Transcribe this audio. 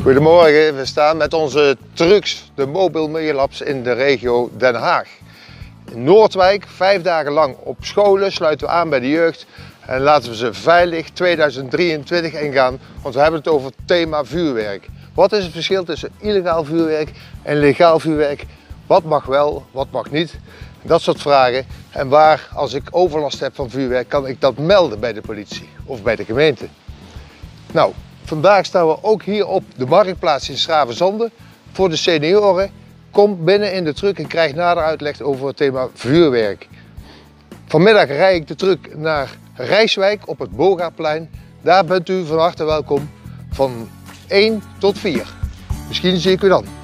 Goedemorgen, we staan met onze trucks, de Mobile Megalabs in de regio Den Haag. In Noordwijk, 5 dagen lang op scholen, sluiten we aan bij de jeugd en laten we ze veilig 2023 ingaan, want we hebben het over het thema vuurwerk. Wat is het verschil tussen illegaal vuurwerk en legaal vuurwerk? Wat mag wel, wat mag niet? Dat soort vragen. En waar, als ik overlast heb van vuurwerk, kan ik dat melden bij de politie of bij de gemeente? Nou, vandaag staan we ook hier op de marktplaats in Schravenzande voor de senioren. Kom binnen in de truck en krijg nader uitleg over het thema vuurwerk. Vanmiddag rijd ik de truck naar Rijswijk op het Bogaplein. Daar bent u van harte welkom van 1 tot 4. Misschien zie ik u dan.